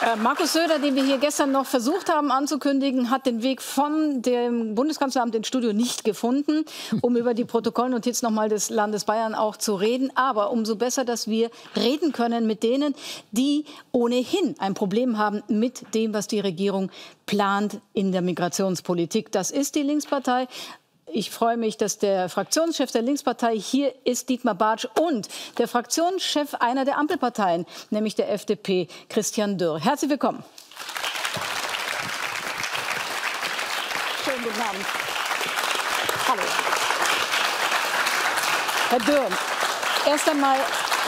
Markus Söder, den wir hier gestern noch versucht haben anzukündigen, hat den Weg von dem Bundeskanzleramt ins Studio nicht gefunden, um über die Protokollnotiz nochmal des Landes Bayern auch zu reden. Aber umso besser, dass wir reden können mit denen, die ohnehin ein Problem haben mit dem, was die Regierung plant in der Migrationspolitik. Das ist die Linkspartei. Ich freue mich, dass der Fraktionschef der Linkspartei hier ist, Dietmar Bartsch, und der Fraktionschef einer der Ampelparteien, nämlich der FDP, Christian Dürr. Herzlich willkommen. Schönen guten Abend. Hallo. Herr Dürr, erst einmal,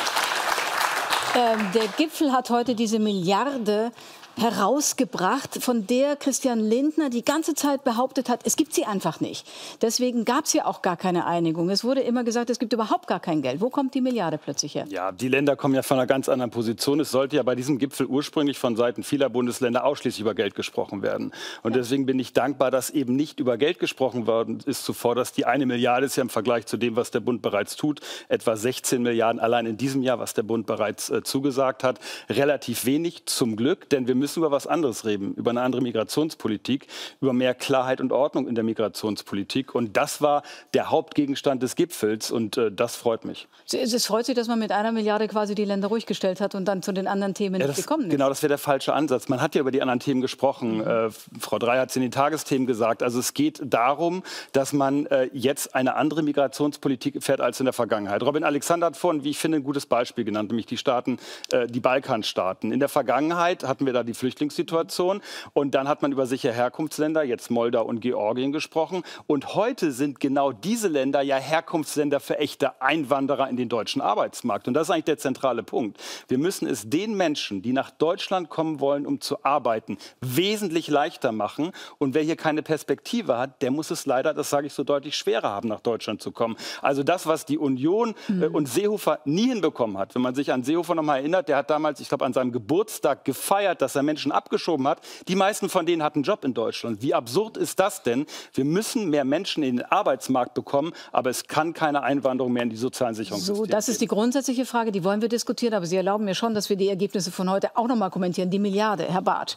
der Gipfel hat heute diese Milliarde herausgebracht, von der Christian Lindner die ganze Zeit behauptet hat, es gibt sie einfach nicht. Deswegen gab es ja auch gar keine Einigung. Es wurde immer gesagt, es gibt überhaupt gar kein Geld. Wo kommt die Milliarde plötzlich her? Ja, die Länder kommen ja von einer ganz anderen Position. Es sollte ja bei diesem Gipfel ursprünglich von Seiten vieler Bundesländer ausschließlich über Geld gesprochen werden. Und deswegen bin ich dankbar, dass eben nicht über Geld gesprochen worden ist zuvor. Dass die 1 Milliarde ist ja im Vergleich zu dem, was der Bund bereits tut, etwa 16 Milliarden allein in diesem Jahr, was der Bund bereits zugesagt hat. Relativ wenig, zum Glück, denn wir müssen über was anderes reden, über eine andere Migrationspolitik, über mehr Klarheit und Ordnung in der Migrationspolitik. Und das war der Hauptgegenstand des Gipfels und das freut mich. Es freut Sie, dass man mit 1 Milliarde quasi die Länder ruhig gestellt hat und dann zu den anderen Themen nicht gekommen ist. Genau, das wäre der falsche Ansatz. Man hat ja über die anderen Themen gesprochen. Frau Dreyer hat es in den Tagesthemen gesagt. Also es geht darum, dass man jetzt eine andere Migrationspolitik fährt als in der Vergangenheit. Robin Alexander hat vorhin, wie ich finde, ein gutes Beispiel genannt, nämlich die Staaten, die Balkanstaaten. In der Vergangenheit hatten wir da die Flüchtlingssituation und dann hat man über sichere Herkunftsländer, jetzt Moldau und Georgien, gesprochen. Und heute sind genau diese Länder ja Herkunftsländer für echte Einwanderer in den deutschen Arbeitsmarkt. Und das ist eigentlich der zentrale Punkt. Wir müssen es den Menschen, die nach Deutschland kommen wollen, um zu arbeiten, wesentlich leichter machen. Und wer hier keine Perspektive hat, der muss es leider, das sage ich so deutlich, schwerer haben, nach Deutschland zu kommen. Also das, was die Union und Seehofer nie hinbekommen hat. Wenn man sich an Seehofer noch mal erinnert, der hat damals, ich glaube, an seinem Geburtstag gefeiert, dass er Menschen abgeschoben hat. Die meisten von denen hatten einen Job in Deutschland. Wie absurd ist das denn? Wir müssen mehr Menschen in den Arbeitsmarkt bekommen, aber es kann keine Einwanderung mehr in die sozialen Sicherungssysteme geben. Das ist die grundsätzliche Frage, die wollen wir diskutieren, aber Sie erlauben mir schon, dass wir die Ergebnisse von heute auch noch mal kommentieren. Die Milliarde, Herr Bartsch.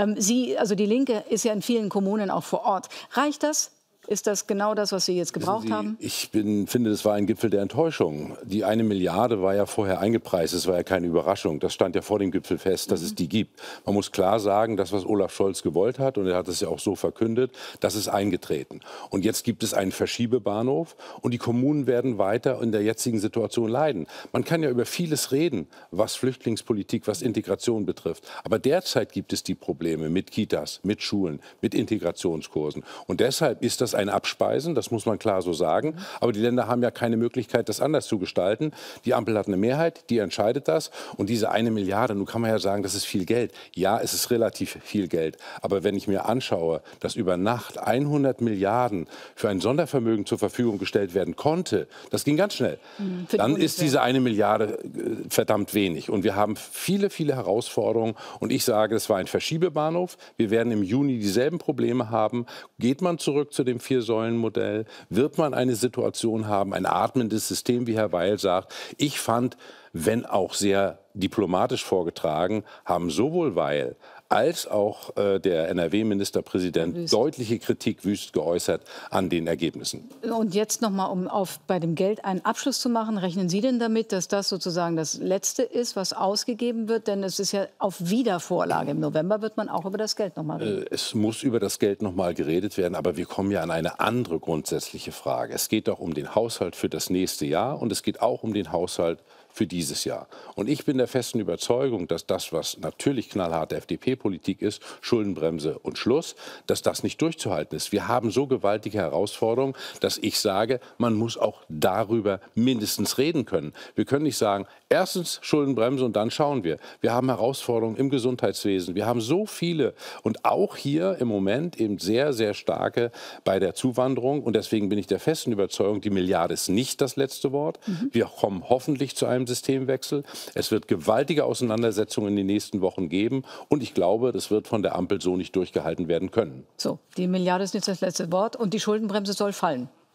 Also die Linke ist ja in vielen Kommunen auch vor Ort. Reicht das? Ist das genau das, was Sie jetzt gebraucht haben? Ich finde, das war ein Gipfel der Enttäuschung. Die 1 Milliarde war ja vorher eingepreist. Es war ja keine Überraschung. Das stand ja vor dem Gipfel fest, dass es die gibt. Man muss klar sagen, das, was Olaf Scholz gewollt hat, und er hat es ja auch so verkündet, das ist eingetreten. Und jetzt gibt es einen Verschiebebahnhof und die Kommunen werden weiter in der jetzigen Situation leiden. Man kann ja über vieles reden, was Flüchtlingspolitik, was Integration betrifft. Aber derzeit gibt es die Probleme mit Kitas, mit Schulen, mit Integrationskursen. Und deshalb ist das ein Abspeisen, das muss man klar so sagen. Aber die Länder haben ja keine Möglichkeit, das anders zu gestalten. Die Ampel hat eine Mehrheit, die entscheidet das. Und diese 1 Milliarde, nun kann man ja sagen, das ist viel Geld. Ja, es ist relativ viel Geld. Aber wenn ich mir anschaue, dass über Nacht 100 Milliarden für ein Sondervermögen zur Verfügung gestellt werden konnte, das ging ganz schnell, dann ist diese 1 Milliarde verdammt wenig. Und wir haben viele, viele Herausforderungen. Und ich sage, es war ein Verschiebebahnhof. Wir werden im Juni dieselben Probleme haben. Geht man zurück zu dem Vier-Säulen-Modell, wird man eine Situation haben, ein atmendes System, wie Herr Weil sagt. Ich fand, wenn auch sehr diplomatisch vorgetragen, haben sowohl Weil als auch der NRW-Ministerpräsident deutliche Kritik wüst geäußert an den Ergebnissen. Und jetzt noch mal, um bei dem Geld einen Abschluss zu machen, rechnen Sie denn damit, dass das sozusagen das Letzte ist, was ausgegeben wird? Denn es ist ja auf Wiedervorlage. Im November wird man auch über das Geld noch mal reden. Es muss über das Geld noch mal geredet werden, aber wir kommen ja an eine andere grundsätzliche Frage. Es geht doch um den Haushalt für das nächste Jahr und es geht auch um den Haushalt für dieses Jahr. Und ich bin der festen Überzeugung, dass das, was natürlich knallharte FDP-Politik ist, Schuldenbremse und Schluss, dass das nicht durchzuhalten ist. Wir haben so gewaltige Herausforderungen, dass ich sage, man muss auch darüber mindestens reden können. Wir können nicht sagen, erstens Schuldenbremse und dann schauen wir. Wir haben Herausforderungen im Gesundheitswesen. Wir haben so viele und auch hier im Moment eben sehr, sehr starke bei der Zuwanderung. Und deswegen bin ich der festen Überzeugung, die Milliarde ist nicht das letzte Wort. Wir kommen hoffentlich zu einem Systemwechsel. Es wird gewaltige Auseinandersetzungen in den nächsten Wochen geben. Und ich glaube, das wird von der Ampel so nicht durchgehalten werden können. So, die Milliarde ist nicht das letzte Wort und die Schuldenbremse soll fallen.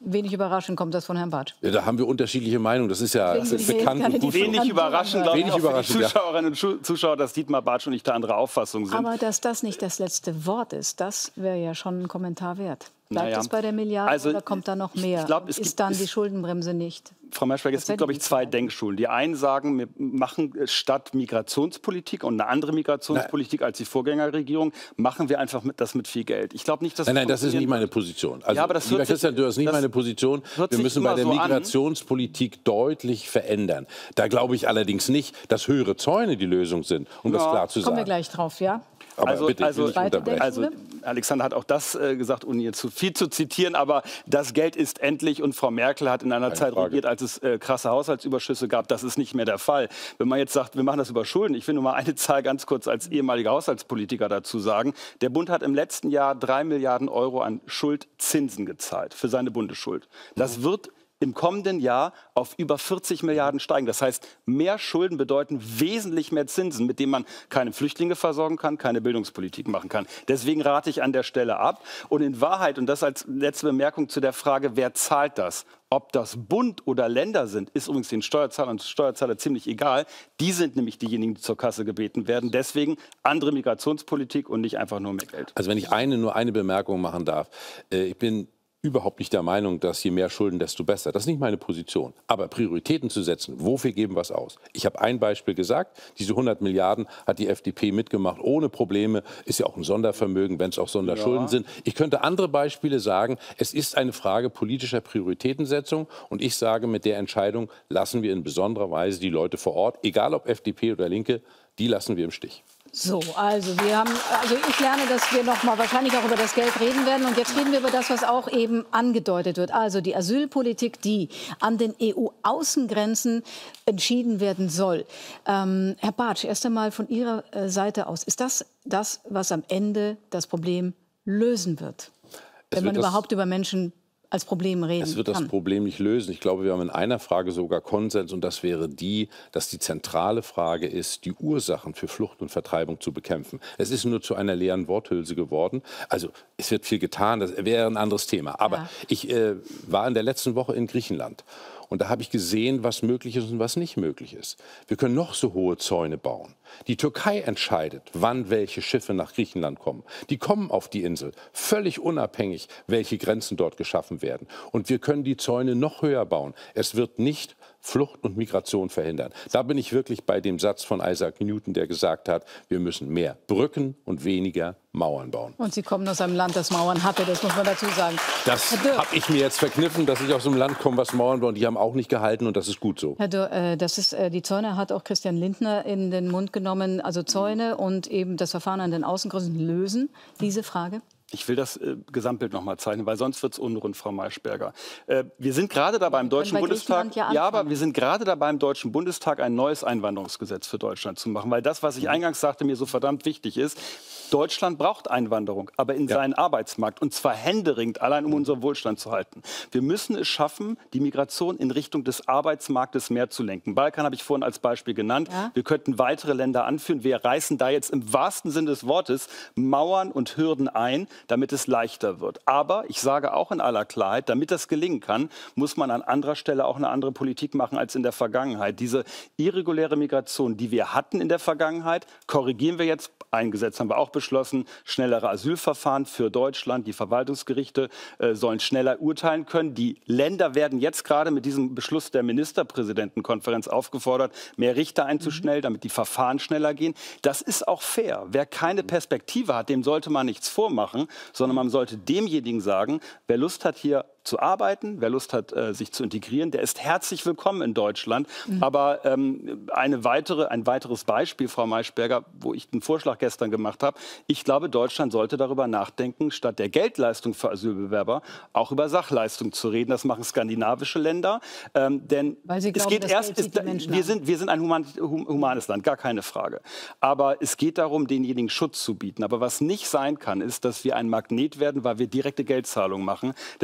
wenig überraschend kommt das von Herrn Bartsch. Ja, da haben wir unterschiedliche Meinungen. Das ist ja bekannt und gut. Wenig überraschend, glaube ich, auch für die Zuschauerinnen und Zuschauer, dass Dietmar Bartsch und ich da andere Auffassung sind. Aber dass das nicht das letzte Wort ist, das wäre ja schon ein Kommentar wert. Bleibt es bei der Milliarde oder kommt da noch mehr? Ist dann die Schuldenbremse nicht? Frau Maischberger, es gibt, glaube ich, zwei Denkschulen. Die einen sagen, wir machen statt Migrationspolitik und eine andere Migrationspolitik als die Vorgängerregierung, machen wir einfach das mit viel Geld. Ich glaube nicht, dass Nein, das ist nicht meine Position. Also, ja, aber das lieber Christian Dürr, ist nicht meine Position. Wir müssen bei der Migrationspolitik deutlich verändern. Da glaube ich allerdings nicht, dass höhere Zäune die Lösung sind, um das klar zu sagen. Kommen wir gleich drauf, ja? Aber bitte, ich will nicht unterbrechen. Also Alexander hat auch das gesagt, ohne hier zu viel zu zitieren, aber das Geld ist endlich und Frau Merkel hat in einer Zeit regiert, als es krasse Haushaltsüberschüsse gab. Das ist nicht mehr der Fall. Wenn man jetzt sagt, wir machen das über Schulden, ich will nur mal eine Zahl ganz kurz als ehemaliger Haushaltspolitiker dazu sagen. Der Bund hat im letzten Jahr 3 Milliarden Euro an Schuldzinsen gezahlt für seine Bundesschuld. Das wird im kommenden Jahr auf über 40 Milliarden steigen. Das heißt, mehr Schulden bedeuten wesentlich mehr Zinsen, mit denen man keine Flüchtlinge versorgen kann, keine Bildungspolitik machen kann. Deswegen rate ich an der Stelle ab. Und in Wahrheit, und das als letzte Bemerkung zu der Frage, wer zahlt das? Ob das Bund oder Länder sind, ist übrigens den Steuerzahlern und Steuerzahler ziemlich egal. Die sind nämlich diejenigen, die zur Kasse gebeten werden. Deswegen andere Migrationspolitik und nicht einfach nur mehr Geld. Also wenn ich nur eine Bemerkung machen darf. Ich bin überhaupt nicht der Meinung, dass je mehr Schulden, desto besser. Das ist nicht meine Position. Aber Prioritäten zu setzen, wofür geben wir es aus? Ich habe ein Beispiel gesagt, diese 100 Milliarden hat die FDP mitgemacht, ohne Probleme, ist ja auch ein Sondervermögen, wenn es auch Sonderschulden sind. Ich könnte andere Beispiele sagen, es ist eine Frage politischer Prioritätensetzung und ich sage, mit der Entscheidung lassen wir in besonderer Weise die Leute vor Ort, egal ob FDP oder Linke, die lassen wir im Stich. So, also ich lerne, dass wir noch mal wahrscheinlich auch über das Geld reden werden. Und jetzt reden wir über das, was auch eben angedeutet wird. Also die Asylpolitik, die an den EU-Außengrenzen entschieden werden soll. Herr Bartsch, erst einmal von Ihrer Seite aus. Ist das, was am Ende das Problem lösen wird? Wenn man überhaupt über Menschen als Problem reden kann. Es wird das Problem nicht lösen. Ich glaube, wir haben in einer Frage sogar Konsens und das wäre dass die zentrale Frage ist, die Ursachen für Flucht und Vertreibung zu bekämpfen. Es ist nur zu einer leeren Worthülse geworden. Also es wird viel getan, das wäre ein anderes Thema. Aber ich war in der letzten Woche in Griechenland. Und da habe ich gesehen, was möglich ist und was nicht möglich ist. Wir können noch so hohe Zäune bauen. Die Türkei entscheidet, wann welche Schiffe nach Griechenland kommen. Die kommen auf die Insel, völlig unabhängig, welche Grenzen dort geschaffen werden. Und wir können die Zäune noch höher bauen. Es wird nicht Flucht und Migration verhindern. Da bin ich wirklich bei dem Satz von Isaac Newton, der gesagt hat, wir müssen mehr Brücken und weniger Mauern bauen. Und Sie kommen aus einem Land, das Mauern hatte, das muss man dazu sagen. Das habe ich mir jetzt verkniffen, dass ich aus einem Land komme, was Mauern baut. Die haben auch nicht gehalten und das ist gut so. Herr Dürr, die Zäune hat auch Christian Lindner in den Mund genommen. Also Zäune und eben das Verfahren an den Außengrenzen lösen diese Frage? Ich will das Gesamtbild noch mal zeichnen, weil sonst wird es unrund, Frau Maischberger. Wir sind gerade dabei im Deutschen Bundestag, aber wir sind gerade dabei im Deutschen Bundestag ein neues Einwanderungsgesetz für Deutschland zu machen, weil das, was ich eingangs sagte, mir so verdammt wichtig ist. Deutschland braucht Einwanderung, aber in seinen Arbeitsmarkt und zwar händeringend, allein um unseren Wohlstand zu halten. Wir müssen es schaffen, die Migration in Richtung des Arbeitsmarktes mehr zu lenken. Balkan habe ich vorhin als Beispiel genannt. Ja. Wir könnten weitere Länder anführen. Wir reißen da jetzt im wahrsten Sinne des Wortes Mauern und Hürden ein, damit es leichter wird. Aber ich sage auch in aller Klarheit, damit das gelingen kann, muss man an anderer Stelle auch eine andere Politik machen als in der Vergangenheit. Diese irreguläre Migration, die wir hatten in der Vergangenheit, korrigieren wir jetzt. Ein Gesetz haben wir auch beschlossen, schnellere Asylverfahren für Deutschland. Die Verwaltungsgerichte sollen schneller urteilen können. Die Länder werden jetzt gerade mit diesem Beschluss der Ministerpräsidentenkonferenz aufgefordert, mehr Richter einzustellen, damit die Verfahren schneller gehen. Das ist auch fair. Wer keine Perspektive hat, dem sollte man nichts vormachen, sondern man sollte demjenigen sagen, wer Lust hat, hier zu arbeiten, wer Lust hat, sich zu integrieren, der ist herzlich willkommen in Deutschland. Aber ein weiteres Beispiel, Frau Maischberger, wo ich den Vorschlag gestern gemacht habe, ich glaube, Deutschland sollte darüber nachdenken, statt der Geldleistung für Asylbewerber auch über Sachleistung zu reden. Das machen skandinavische Länder. Denn weil sie glauben, es geht erst, wir sind ein humanes Land, gar keine Frage. Aber es geht darum, denjenigen Schutz zu bieten. Aber was nicht sein kann, ist, dass wir ein Magnet werden, weil wir direkte Geldzahlungen machen. Deswegen ist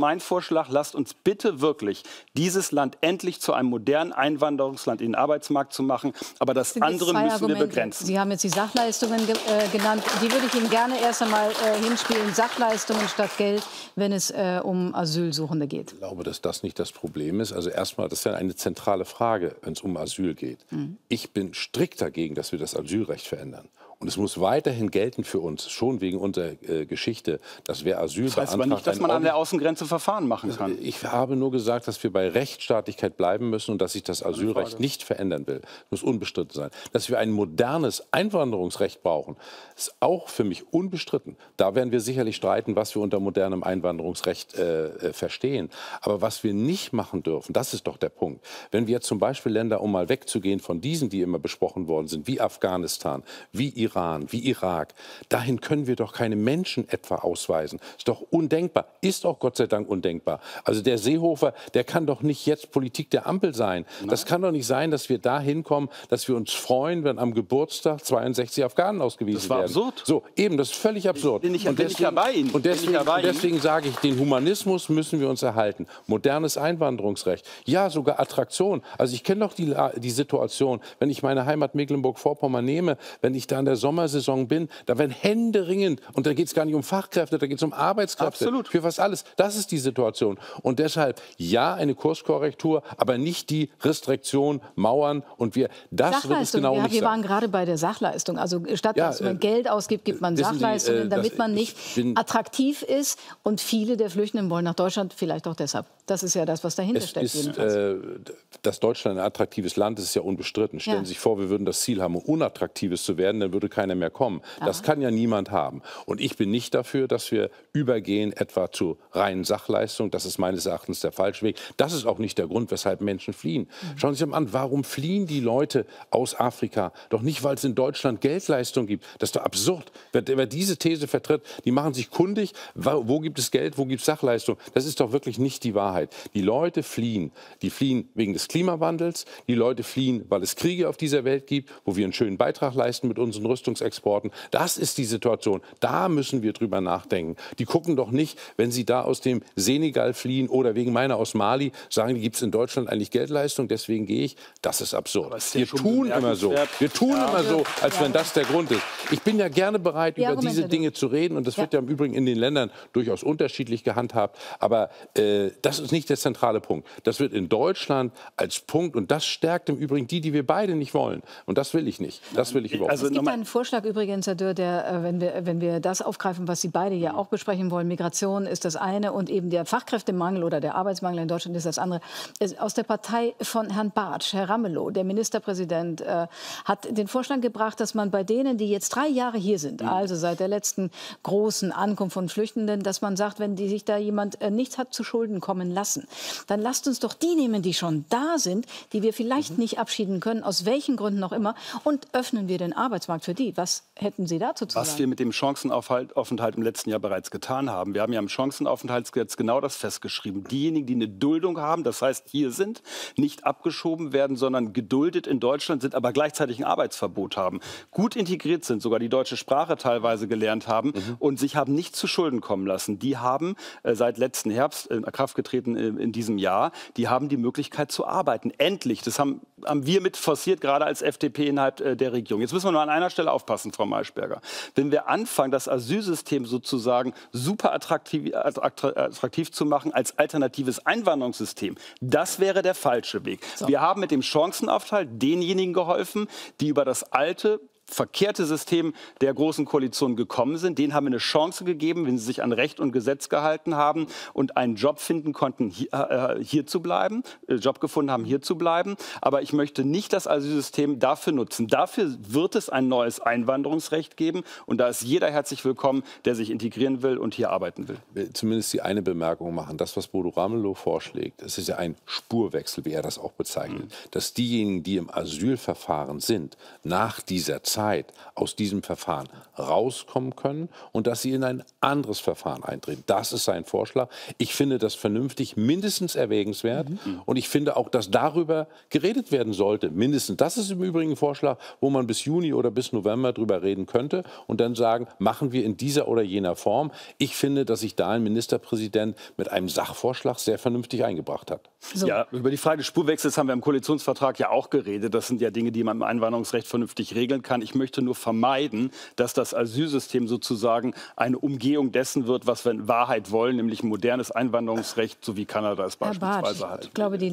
mein Vorschlag, lasst uns bitte wirklich dieses Land endlich zu einem modernen Einwanderungsland in den Arbeitsmarkt zu machen. Aber das andere müssen wir begrenzen. Sie haben jetzt die Sachleistungen genannt. Die würde ich Ihnen gerne erst einmal hinspielen. Sachleistungen statt Geld, wenn es um Asylsuchende geht. Ich glaube, dass das nicht das Problem ist. Also erstmal, das ist ja eine zentrale Frage, wenn es um Asyl geht. Ich bin strikt dagegen, dass wir das Asylrecht verändern. Und es muss weiterhin gelten für uns, schon wegen unserer Geschichte, dass wer Asyl beantragt... Das heißt aber nicht, dass man an der Außengrenze Verfahren machen kann. Ich habe nur gesagt, dass wir bei Rechtsstaatlichkeit bleiben müssen und dass sich das Asylrecht nicht verändern will. Das muss unbestritten sein. Dass wir ein modernes Einwanderungsrecht brauchen, ist auch für mich unbestritten. Da werden wir sicherlich streiten, was wir unter modernem Einwanderungsrecht verstehen. Aber was wir nicht machen dürfen, das ist doch der Punkt. Wenn wir zum Beispiel Länder, um mal wegzugehen von diesen, die immer besprochen worden sind, wie Afghanistan, wie Iran, wie Irak, dahin können wir doch keine Menschen etwa ausweisen. Ist doch undenkbar, ist auch Gott sei Dank undenkbar. Also der Seehofer, der kann doch nicht jetzt Politik der Ampel sein. Nein. Das kann doch nicht sein, dass wir da hinkommen, dass wir uns freuen, wenn am Geburtstag 62 Afghanen ausgewiesen werden. Das war absurd. So, eben, das ist völlig absurd. Bin ich dabei Ihnen. Und deswegen sage ich, den Humanismus müssen wir uns erhalten. Modernes Einwanderungsrecht, ja, sogar Attraktion. Also ich kenne doch die Situation, wenn ich meine Heimat Mecklenburg-Vorpommern nehme, wenn ich da in der Sommersaison bin, da werden händeringend, und da geht es gar nicht um Fachkräfte, da geht es um Arbeitskräfte. Absolut. Für fast alles. Das ist die Situation. Und deshalb, ja, eine Kurskorrektur, aber nicht die Restriktion, Mauern und das wird es genau nicht sein. Wir waren gerade bei der Sachleistung. Also statt dass man Geld ausgibt, gibt man Sachleistungen, damit man nicht attraktiv ist. Und viele der Flüchtenden wollen nach Deutschland, vielleicht auch deshalb. Das ist ja das, was dahinter steckt. Dass Deutschland ein attraktives Land ist, ist ja unbestritten. Stellen Sie sich vor, wir würden das Ziel haben, unattraktives zu werden, dann würde keiner mehr kommen. Das kann ja niemand haben. Und ich bin nicht dafür, dass wir übergehen etwa zu reinen Sachleistungen. Das ist meines Erachtens der falsche Weg. Das ist auch nicht der Grund, weshalb Menschen fliehen. Schauen Sie sich mal an, warum fliehen die Leute aus Afrika? Doch nicht, weil es in Deutschland Geldleistung gibt. Das ist doch absurd. Wer diese These vertritt, die machen sich kundig, wo gibt es Geld, wo gibt es Sachleistung. Das ist doch wirklich nicht die Wahrheit. Die Leute fliehen. Die fliehen wegen des Klimawandels. Die Leute fliehen, weil es Kriege auf dieser Welt gibt, wo wir einen schönen Beitrag leisten mit unseren Rüstungsexporten. Das ist die Situation. Da müssen wir drüber nachdenken. Die gucken doch nicht, wenn sie da aus dem Senegal fliehen oder wegen meiner aus Mali, sagen, die gibt es in Deutschland eigentlich Geldleistung, deswegen gehe ich. Das ist absurd. Wir tun immer so. Wir tun immer so, als wenn das der Grund ist. Ich bin ja gerne bereit, über diese Dinge zu reden. Und das wird ja im Übrigen in den Ländern durchaus unterschiedlich gehandhabt. Aber das ist nicht der zentrale Punkt. Das wird in Deutschland als Punkt, und das stärkt im Übrigen die wir beide nicht wollen. Und das will ich nicht. Das will ich überhaupt nicht. Es gibt einen Vorschlag übrigens, Herr Dürr, der, wenn wir das aufgreifen, was Sie beide ja auch besprechen wollen, Migration ist das eine und eben der Fachkräftemangel oder der Arbeitsmangel in Deutschland ist das andere. Aus der Partei von Herrn Bartsch, Herr Ramelow, der Ministerpräsident, hat den Vorschlag gebracht, dass man bei denen, die jetzt 3 Jahre hier sind, also seit der letzten großen Ankunft von Flüchtenden, dass man sagt, wenn sich da jemand nichts hat zu Schulden kommen lassen, dann lasst uns doch die nehmen, die schon da sind, die wir vielleicht nicht abschieden können, aus welchen Gründen auch immer, und öffnen wir den Arbeitsmarkt für die. Was hätten Sie dazu zu sagen? Was wir mit dem Chancenaufenthalt im letzten Jahr bereits getan haben. Wir haben ja im Chancenaufenthaltsgesetz genau das festgeschrieben. Diejenigen, die eine Duldung haben, das heißt hier sind, nicht abgeschoben werden, sondern geduldet in Deutschland sind, aber gleichzeitig ein Arbeitsverbot haben, gut integriert sind, sogar die deutsche Sprache teilweise gelernt haben und sich haben nicht zu Schulden kommen lassen. Die haben seit letzten Herbst in Kraft getreten in diesem Jahr, die haben die Möglichkeit zu arbeiten. Endlich, das haben wir mit forciert, gerade als FDP innerhalb der Regierung. Jetzt müssen wir nur an einer Stelle aufpassen, Frau Maischberger. Wenn wir anfangen, das Asylsystem sozusagen super attraktiv zu machen als alternatives Einwanderungssystem, das wäre der falsche Weg. So. Wir haben mit dem Chancenaufenthalt denjenigen geholfen, die über das alte verkehrte System der Großen Koalition gekommen sind. Denen haben wir eine Chance gegeben, wenn sie sich an Recht und Gesetz gehalten haben und einen Job finden konnten, hier zu bleiben, Job gefunden haben, hier zu bleiben. Aber ich möchte nicht das Asylsystem dafür nutzen. Dafür wird es ein neues Einwanderungsrecht geben. Und da ist jeder herzlich willkommen, der sich integrieren will und hier arbeiten will. Ich will zumindest die eine Bemerkung machen. Das, was Bodo Ramelow vorschlägt, das ist ja ein Spurwechsel, wie er das auch bezeichnet. Dass diejenigen, die im Asylverfahren sind, nach dieser Zeit Zeit aus diesem Verfahren rauskommen können und dass sie in ein anderes Verfahren eintreten. Das ist sein Vorschlag. Ich finde das vernünftig, mindestens erwägenswert. Und ich finde auch, dass darüber geredet werden sollte. Mindestens. Das ist im Übrigen ein Vorschlag, wo man bis Juni oder bis November drüber reden könnte und dann sagen, machen wir in dieser oder jener Form. Ich finde, dass sich da ein Ministerpräsident mit einem Sachvorschlag sehr vernünftig eingebracht hat. So. Ja, über die Frage des Spurwechsels haben wir im Koalitionsvertrag ja auch geredet. Das sind ja Dinge, die man im Einwanderungsrecht vernünftig regeln kann. Ich möchte nur vermeiden, dass das Asylsystem sozusagen eine Umgehung dessen wird, was wir in Wahrheit wollen, nämlich ein modernes Einwanderungsrecht, so wie Kanada es beispielsweise hat. Ich glaube, die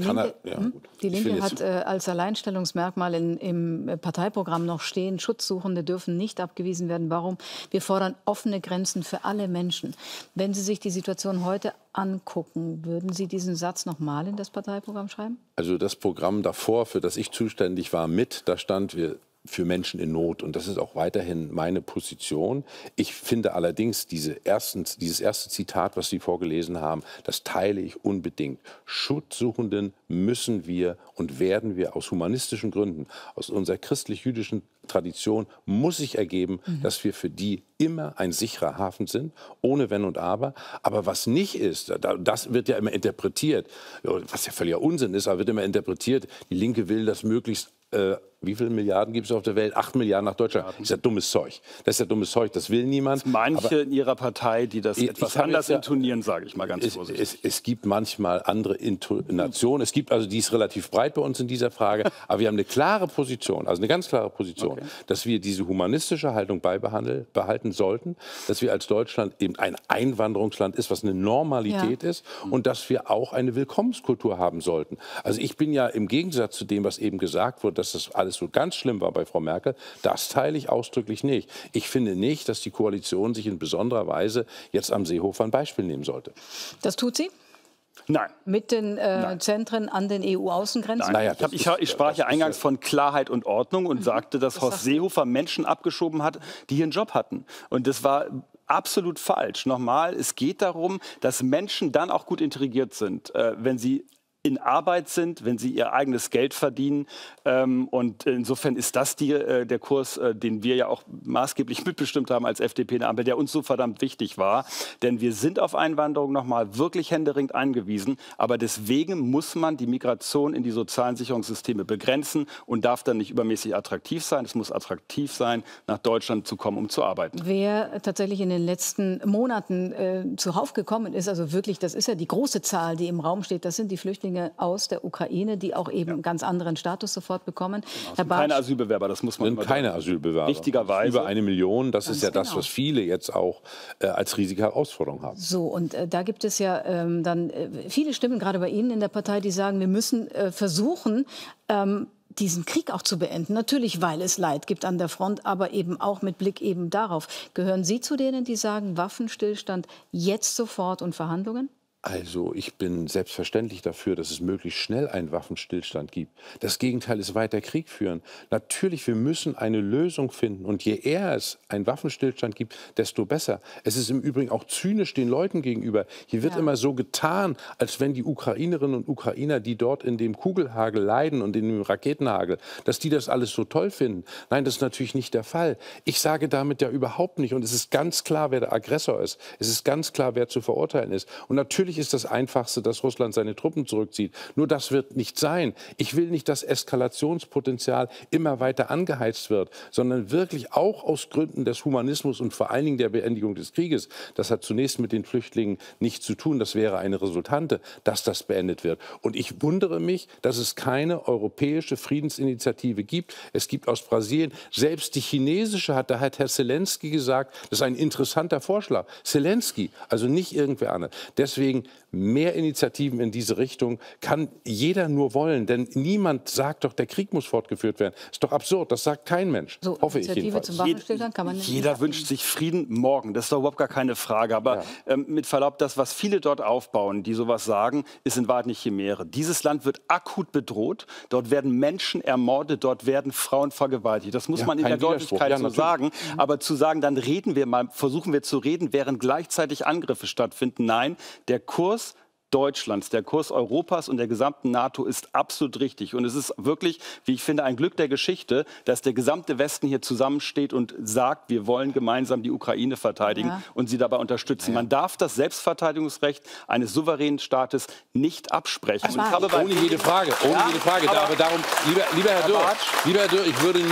Linke hat als Alleinstellungsmerkmal im Parteiprogramm noch stehen, Schutzsuchende dürfen nicht abgewiesen werden. Warum? Wir fordern offene Grenzen für alle Menschen. Wenn Sie sich die Situation heute angucken, würden Sie diesen Satz noch mal in das Parteiprogramm schreiben? Also das Programm davor, für das ich zuständig war, da stand wir für Menschen in Not. Und das ist auch weiterhin meine Position. Ich finde allerdings dieses erste Zitat, was Sie vorgelesen haben, das teile ich unbedingt. Schutzsuchenden müssen wir und werden wir aus humanistischen Gründen, aus unserer christlich-jüdischen Tradition, muss sich ergeben, dass wir für die immer ein sicherer Hafen sind, ohne Wenn und Aber. Aber was nicht ist, das wird ja immer interpretiert, was ja völliger Unsinn ist, aber wird immer interpretiert, die Linke will, dass möglichst wie viele Milliarden gibt es auf der Welt? 8 Milliarden nach Deutschland. Das ist ja dummes Zeug. Das ist ja dummes Zeug, das will niemand. Das manche in Ihrer Partei, die das etwas anders intonieren, sage ich mal ganz vorsichtig. Es gibt manchmal andere Intonationen. Es gibt also, die ist relativ breit bei uns in dieser Frage. Aber wir haben eine klare Position, also eine ganz klare Position, dass wir diese humanistische Haltung behalten sollten, dass wir als Deutschland eben ein Einwanderungsland ist, was eine Normalität ist und dass wir auch eine Willkommenskultur haben sollten. Also ich bin ja im Gegensatz zu dem, was eben gesagt wurde, dass das alles so ganz schlimm war bei Frau Merkel, das teile ich ausdrücklich nicht. Ich finde nicht, dass die Koalition sich in besonderer Weise jetzt am Seehofer ein Beispiel nehmen sollte. Das tut sie? Nein. Mit den Zentren an den EU-Außengrenzen? Naja, ich sprach ja eingangs von Klarheit und Ordnung und sagte, dass Horst Seehofer Menschen abgeschoben hat, die hier einen Job hatten. Und das war absolut falsch. Nochmal, es geht darum, dass Menschen dann auch gut integriert sind, wenn sie in Arbeit sind, wenn sie ihr eigenes Geld verdienen. Und insofern ist das der Kurs, den wir ja auch maßgeblich mitbestimmt haben als FDP in der Ampel, der uns so verdammt wichtig war. Denn wir sind auf Einwanderung nochmal wirklich händeringend angewiesen. Aber deswegen muss man die Migration in die sozialen Sicherungssysteme begrenzen und darf dann nicht übermäßig attraktiv sein. Es muss attraktiv sein, nach Deutschland zu kommen, um zu arbeiten. Wer tatsächlich in den letzten Monaten zuhauf gekommen ist, also wirklich, das ist ja die große Zahl, die im Raum steht, das sind die Flüchtlinge aus der Ukraine, die auch eben ganz anderen Status sofort bekommen. Genau, keine Asylbewerber, das muss man immer sagen. Keine Asylbewerber. Richtigerweise. Über 1 Million, das ist ja das, was viele jetzt auch als riesige Herausforderung haben. So, und da gibt es ja dann viele Stimmen, gerade bei Ihnen in der Partei, die sagen, wir müssen versuchen, diesen Krieg auch zu beenden. Natürlich, weil es Leid gibt an der Front, aber eben auch mit Blick eben darauf. Gehören Sie zu denen, die sagen, Waffenstillstand jetzt sofort und Verhandlungen? Also ich bin selbstverständlich dafür, dass es möglichst schnell einen Waffenstillstand gibt. Das Gegenteil ist weiter Krieg führen. Natürlich, wir müssen eine Lösung finden. Und je eher es einen Waffenstillstand gibt, desto besser. Es ist im Übrigen auch zynisch den Leuten gegenüber. Hier wird immer so getan, als wenn die Ukrainerinnen und Ukrainer, die dort in dem Kugelhagel leiden und in dem Raketenhagel, dass die das alles so toll finden. Nein, das ist natürlich nicht der Fall. Ich sage damit ja überhaupt nicht. Und es ist ganz klar, wer der Aggressor ist. Es ist ganz klar, wer zu verurteilen ist. Und natürlich ist das Einfachste, dass Russland seine Truppen zurückzieht. Nur das wird nicht sein. Ich will nicht, dass Eskalationspotenzial immer weiter angeheizt wird, sondern wirklich auch aus Gründen des Humanismus und vor allen Dingen der Beendigung des Krieges. Das hat zunächst mit den Flüchtlingen nichts zu tun. Das wäre eine Resultante, dass das beendet wird. Und ich wundere mich, dass es keine europäische Friedensinitiative gibt. Es gibt aus Brasilien, selbst die chinesische da hat Herr Zelensky gesagt, das ist ein interessanter Vorschlag. Zelensky, also nicht irgendwer anderes. Deswegen mehr Initiativen in diese Richtung kann jeder nur wollen. Denn niemand sagt doch, der Krieg muss fortgeführt werden. Das ist doch absurd. Das sagt kein Mensch. So, hoffe ich jedenfalls. Zum Waffenstillstand kann man nicht jeder wünscht sich Frieden morgen. Das ist doch überhaupt gar keine Frage. Aber mit Verlaub, das, was viele dort aufbauen, die sowas sagen, ist in Wahrheit nicht Chimäre. Dieses Land wird akut bedroht. Dort werden Menschen ermordet. Dort werden Frauen vergewaltigt. Das muss man in der Deutlichkeit so sagen. Aber zu sagen, dann reden wir mal, versuchen wir zu reden, während gleichzeitig Angriffe stattfinden. Nein, der Kurs Deutschlands, der Kurs Europas und der gesamten NATO ist absolut richtig. Und es ist wirklich, wie ich finde, ein Glück der Geschichte, dass der gesamte Westen hier zusammensteht und sagt, wir wollen gemeinsam die Ukraine verteidigen und sie dabei unterstützen. Man darf das Selbstverteidigungsrecht eines souveränen Staates nicht absprechen. Und ich habe ohne jede Frage, aber darum, lieber Herr Dürr, ich würde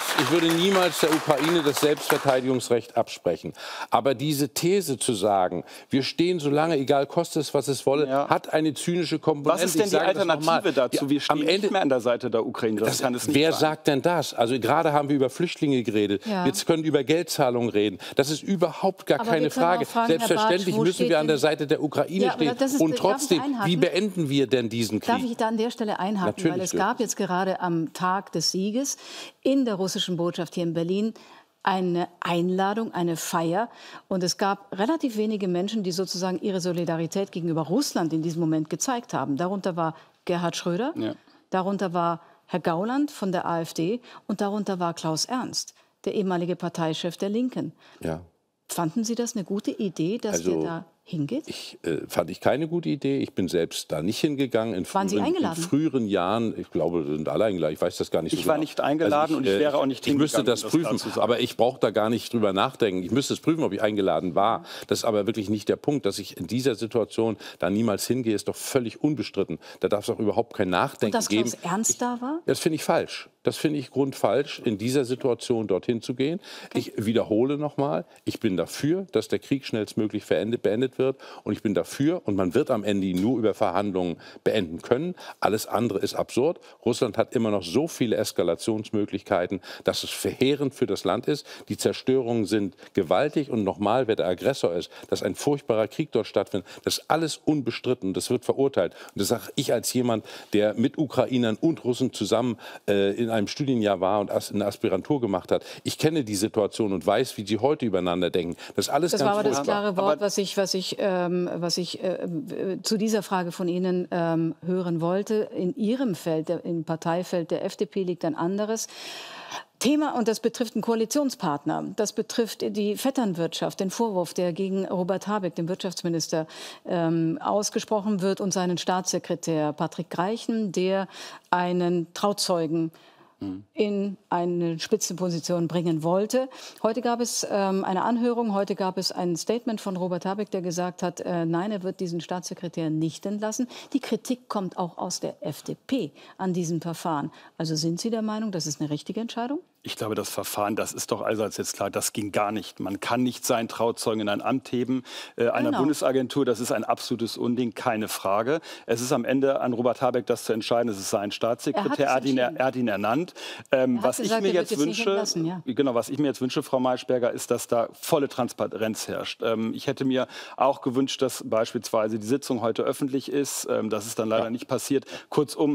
niemals der Ukraine das Selbstverteidigungsrecht absprechen. Aber diese These zu sagen, wir stehen so lange, egal kostet es, was es wolle, hat eine zynische Komponente. Was ist denn die Alternative dazu? Wir stehen nicht mehr an der Seite der Ukraine. Das kann es nicht wer sein. sagt denn das? Also gerade haben wir über Flüchtlinge geredet. Jetzt können wir über Geldzahlungen reden. Das ist überhaupt gar keine Frage. Selbstverständlich müssen wir an der Seite der Ukraine stehen. Und trotzdem, wie beenden wir denn diesen Krieg? Darf ich da an der Stelle einhaken? Natürlich, weil es gab jetzt gerade am Tag des Sieges in der russischen Botschaft hier in Berlin eine Einladung, eine Feier. Und es gab relativ wenige Menschen, die sozusagen ihre Solidarität gegenüber Russland in diesem Moment gezeigt haben. Darunter war Gerhard Schröder, darunter war Herr Gauland von der AfD und darunter war Klaus Ernst, der ehemalige Parteichef der Linken. Ja. Fanden Sie das eine gute Idee, dass der da hingeht? Fand ich keine gute Idee. Ich bin selbst da nicht hingegangen. Waren Sie eingeladen? In früheren Jahren, ich glaube, wir sind alle eingeladen. Ich weiß das gar nicht so genau. Ich war nicht eingeladen und ich wäre auch nicht hingegangen. Ich müsste das prüfen, aber ich brauche da gar nicht drüber nachdenken. Ich müsste es prüfen, ob ich eingeladen war. Das ist aber wirklich nicht der Punkt. Dass ich in dieser Situation da niemals hingehe, ist doch völlig unbestritten. Da darf es auch überhaupt kein Nachdenken geben. Und dass Klaus Ernst da war? Das finde ich falsch. Das finde ich grundfalsch, in dieser Situation dorthin zu gehen. Ich wiederhole nochmal, ich bin dafür, dass der Krieg schnellstmöglich beendet wird. Und ich bin dafür, und man wird am Ende ihn nur über Verhandlungen beenden können. Alles andere ist absurd. Russland hat immer noch so viele Eskalationsmöglichkeiten, dass es verheerend für das Land ist. Die Zerstörungen sind gewaltig. Und nochmal, wer der Aggressor ist, dass ein furchtbarer Krieg dort stattfindet, das ist alles unbestritten. Das wird verurteilt. Und das sage ich als jemand, der mit Ukrainern und Russen zusammen in einem Studienjahr war und eine Aspirantur gemacht hat. Ich kenne die Situation und weiß, wie sie heute übereinander denken. Das ist alles das ganz war aber das furchtbar. klare Wort, was ich zu dieser Frage von Ihnen hören wollte. In Ihrem Feld, im Parteifeld der FDP, liegt ein anderes Thema, und das betrifft einen Koalitionspartner. Das betrifft die Vetternwirtschaft, den Vorwurf, der gegen Robert Habeck, den Wirtschaftsminister, ausgesprochen wird, und seinen Staatssekretär Patrick Greichen, der einen Trauzeugen in eine Spitzenposition bringen wollte. Heute gab es eine Anhörung, heute gab es ein Statement von Robert Habeck, der gesagt hat, nein, er wird diesen Staatssekretär nicht entlassen. Die Kritik kommt auch aus der FDP an diesem Verfahren. Also sind Sie der Meinung, das ist eine richtige Entscheidung? Ich glaube, das Verfahren, das ist doch allseits jetzt klar, das ging gar nicht. Man kann nicht seinen Trauzeugen in ein Amt heben einer Bundesagentur. Das ist ein absolutes Unding, keine Frage. Es ist am Ende an Robert Habeck, das zu entscheiden. Es ist sein Staatssekretär, er hat ihn ernannt. Was ich mir jetzt wünsche, was ich mir jetzt wünsche, Frau Maischberger, ist, dass da volle Transparenz herrscht. Ich hätte mir auch gewünscht, dass beispielsweise die Sitzung heute öffentlich ist. Das ist dann leider nicht passiert. Kurzum,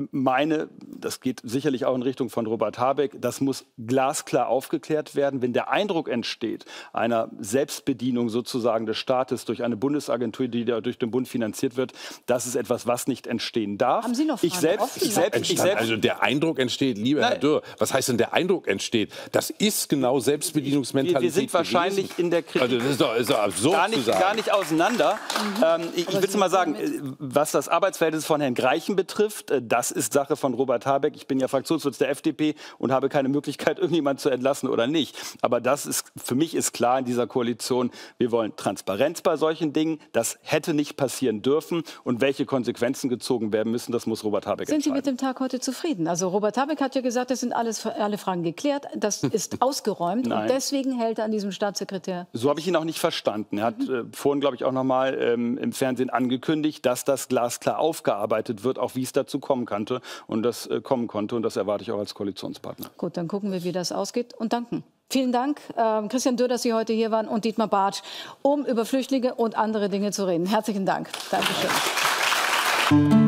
das geht sicherlich auch in Richtung von Robert Habeck, das muss glasklar aufgeklärt werden. Wenn der Eindruck entsteht, einer Selbstbedienung sozusagen des Staates durch eine Bundesagentur, die durch den Bund finanziert wird, das ist etwas, was nicht entstehen darf. Haben Sie noch Fragen? Also der Eindruck entsteht, lieber Herr Dürr, was heißt denn der Eindruck entsteht? Das ist genau Selbstbedienungsmentalität. Wir sind wahrscheinlich in der Kritik also das ist doch absurd gar nicht auseinander. Ich will mal sagen, was das Arbeitsverhältnis von Herrn Greichen betrifft, das ist Sache von Robert Habeck. Ich bin ja Fraktionsvorsitz der FDP und habe keine Möglichkeit, irgendjemanden zu entlassen oder nicht. Aber für mich ist klar in dieser Koalition, wir wollen Transparenz bei solchen Dingen. Das hätte nicht passieren dürfen. Und welche Konsequenzen gezogen werden müssen, das muss Robert Habeck entscheiden. Sind Sie mit dem Tag heute zufrieden? Also Robert Habeck hat ja gesagt, es sind alle Fragen geklärt. Das ist ausgeräumt. Und deswegen hält er an diesem Staatssekretär. So habe ich ihn auch nicht verstanden. Er hat vorhin, glaube ich, auch noch mal im Fernsehen angekündigt, dass das glasklar aufgearbeitet wird, auch wie es dazu kommen konnte. Und das erwarte ich auch als Koalitionspartner. Gut, dann gucken wir, wie das ausgeht, und danken. Vielen Dank, Christian Dürr, dass Sie heute hier waren, und Dietmar Bartsch, um über Flüchtlinge und andere Dinge zu reden. Herzlichen Dank. Dankeschön.